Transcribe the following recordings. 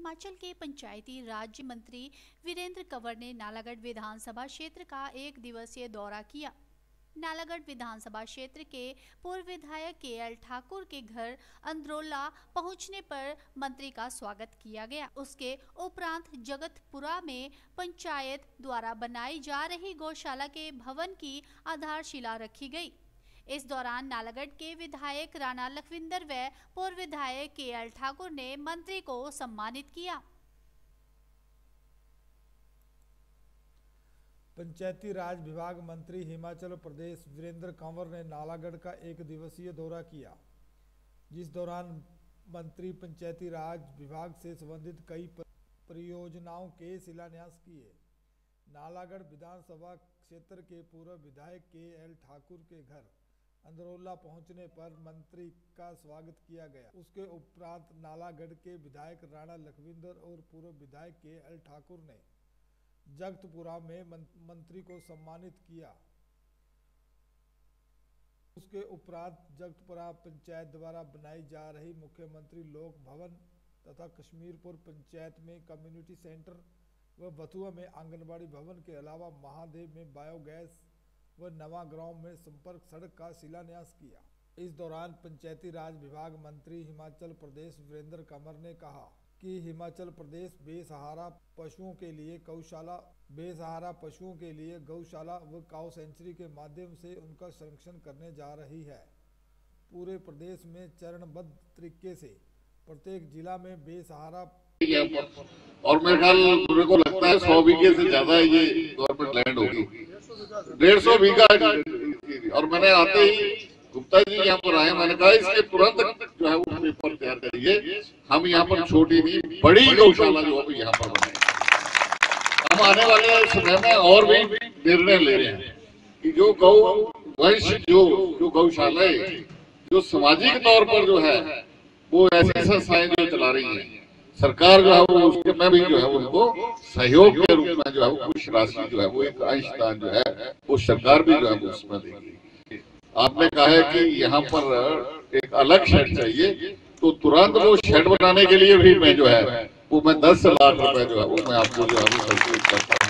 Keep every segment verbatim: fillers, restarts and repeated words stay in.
हिमाचल के पंचायती राज्य मंत्री वीरेंद्र कंवर ने नालागढ़ विधानसभा क्षेत्र का एक दिवसीय दौरा किया। नालागढ़ विधानसभा क्षेत्र के पूर्व विधायक के एल ठाकुर के घर अंद्रोला पहुंचने पर मंत्री का स्वागत किया गया। उसके उपरांत जगतपुरा में पंचायत द्वारा बनाई जा रही गौशाला के भवन की आधारशिला रखी गई। इस दौरान नालागढ़ के विधायक राणा लखविंदर व पूर्व विधायक के एल ठाकुर ने मंत्री को सम्मानित किया। पंचायती राज विभाग मंत्री हिमाचल प्रदेश वीरेंद्र कंवर ने नालागढ़ का एक दिवसीय दौरा किया, जिस दौरान मंत्री पंचायती राज विभाग से संबंधित कई परियोजनाओं के शिलान्यास किए। नालागढ़ विधानसभा क्षेत्र के पूर्व विधायक के एल ठाकुर के घर अंद्रोला पहुंचने पर मंत्री का स्वागत किया गया। उसके उपरांत नालागढ़ के विधायक राणा लखविंदर और पूर्व विधायक के एल ठाकुर ने जगतपुरा में मंत्री को सम्मानित किया। उसके उपरांत जगतपुरा पंचायत द्वारा बनाई जा रही मुख्यमंत्री लोक भवन तथा कश्मीरपुर पंचायत में कम्युनिटी सेंटर व बथुआ में आंगनबाड़ी भवन के अलावा महादेव में बायोगैस व नवा गांव में संपर्क सड़क का शिलान्यास किया। इस दौरान पंचायती राज विभाग मंत्री हिमाचल प्रदेश वीरेंद्र कंवर ने कहा कि हिमाचल प्रदेश बेसहारा पशुओं के लिए गौशाला बेसहारा पशुओं के लिए गौशाला व काऊ सेंचुरी के माध्यम से उनका संरक्षण करने जा रही है। पूरे प्रदेश में चरणबद्ध तरीके से प्रत्येक जिला में बेसहारा और मेरे ख्याल मेरे को लगता है सौ बीघे से ज्यादा ये गवर्नमेंट लैंड होगी, डेढ़ सौ बीघा। और मैंने आते ही गुप्ता जी यहाँ पर आए, मैंने कहा इसके तुरंत जो है वो पेपर तैयार करिए, हम यहाँ पर छोटी नहीं बड़ी गौशाला जो है यहाँ पर बनाए। हम आने वाले समय में और भी निर्णय ले रहे हैं कि जो गौ वंश जो जो गौशालाएं जो सामाजिक तौर पर जो है वो ऐसी संस्थाएं जो चला रही है, सरकार जो है वो उसके में भी जो है उनको सहयोग के रूप में जो है वो कुछ राशि जो है वो एक अंशदान जो है वो सरकार भी जो है वो उसमें देगी। आपने कहा है कि यहाँ पर एक अलग शेड चाहिए, तो तुरंत वो शेड बनाने के लिए भी मैं जो है वो मैं दस लाख रुपए जो है वो मैं आपको जो है वो संतुलित करता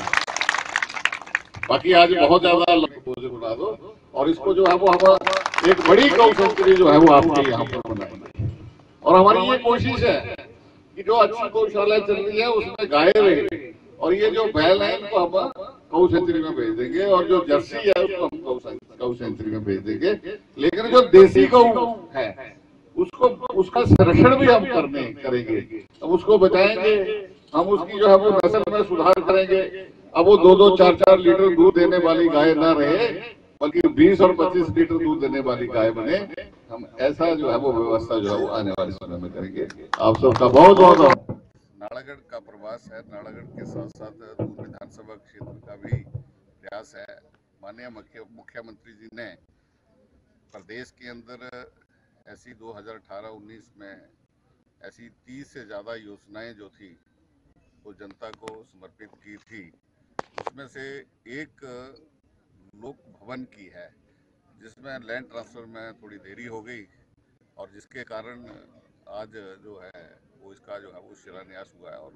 हूँ। बाकी आज बहुत ज्यादा बना दो और इसको जो है वो हम एक बड़ी गौ सेंचुरी जो है वो आपके यहाँ पर बनाएंगे। और हमारी ये कोशिश है कि जो अच्छी गौशाला चल रही है उसमें गाय रहे और ये जो बैल है इनको हम गौ सेंचुरी में भेज देंगे और जो जर्सी है उसको हम गौ सेंचुरी में भेज देंगे। लेकिन जो देसी गौ है उसको उसका संरक्षण भी हम करने करेंगे, हम उसको बचाएंगे, हम उसकी जो है वो नस्ल में सुधार करेंगे। अब वो दो दो चार चार लीटर दूध देने वाली गाय ना रहे बल्कि बीस और पच्चीस लीटर दूध देने वाली गाय बने। हम ऐसा जो है वो व्यवस्था जो है वो आने वाले समय में करेंगे। आप सबका बहुत बहुत नालागढ़ का प्रवास है। नालागढ़ के साथ साथ दून विधानसभा क्षेत्र का भी प्रयास है। माननीय मुख्यमंत्री जी ने प्रदेश के अंदर ऐसी दो हज़ार अठारह उन्नीस में ऐसी तीस से ज़्यादा योजनाएं जो थी वो जनता को समर्पित की थी। उसमें से एक लोक भवन की है जिसमें लैंड ट्रांसफर में थोड़ी देरी हो गई और जिसके कारण आज जो है वो इसका जो है वो शिलान्यास हुआ है। और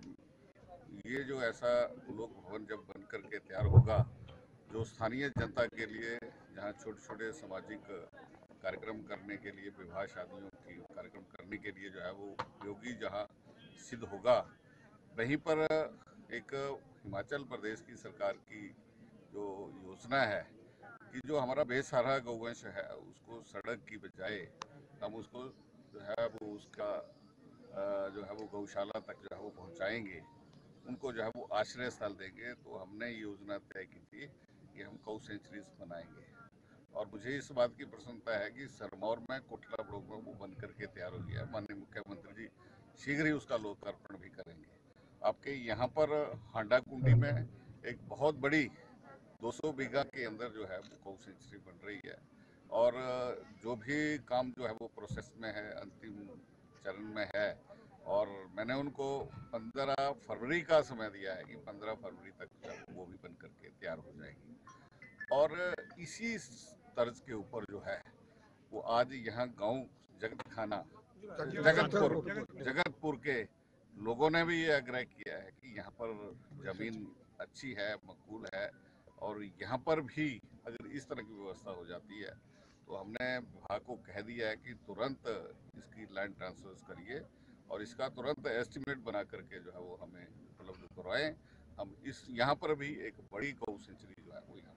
ये जो ऐसा लोक भवन जब बन करके तैयार होगा जो स्थानीय जनता के लिए, जहाँ छोटे छोटे सामाजिक कार्यक्रम करने के लिए, विवाह शादियों की कार्यक्रम करने के लिए जो है वो उपयोगी जहाँ सिद्ध होगा, वहीं पर एक हिमाचल प्रदेश की सरकार की जो योजना है कि जो हमारा बेसहारा गौवंश है उसको सड़क की बजाय हम उसको जो है वो उसका जो है वो गौशाला तक जो है वो पहुंचाएंगे, उनको जो है वो आश्रय स्थल देंगे। तो हमने ये योजना तय की थी कि हम गौ सेंचुरीज बनाएंगे और मुझे इस बात की प्रसन्नता है कि सिरमौर में कोटला ब्लॉक में वो बन करके तैयार हो गया है। माननीय मुख्यमंत्री जी शीघ्र ही उसका लोकार्पण भी करेंगे। आपके यहाँ पर हांडा कुंडी में एक बहुत बड़ी दो सौ बीघा के अंदर जो है वो गौ सेंचुरी बन रही है और जो भी काम जो है वो प्रोसेस में है, अंतिम चरण में है। और मैंने उनको पंद्रह फरवरी का समय दिया है कि पंद्रह फरवरी तक वो भी बन करके तैयार हो जाएगी। और इसी तर्ज के ऊपर जो है वो आज यहाँ गांव जगत खाना जगतपुर जगतपुर के लोगों ने भी ये आग्रह किया है कि यहाँ पर जमीन अच्छी है, मकबूल है, और यहाँ पर भी अगर इस तरह की व्यवस्था हो जाती है तो हमने विभाग को कह दिया है कि तुरंत इसकी लैंड ट्रांसफर करिए और इसका तुरंत एस्टिमेट बना करके जो है वो हमें उपलब्ध करवाएं। हम इस यहाँ पर भी एक बड़ी गौ सेंचुरी जो है वो यहाँ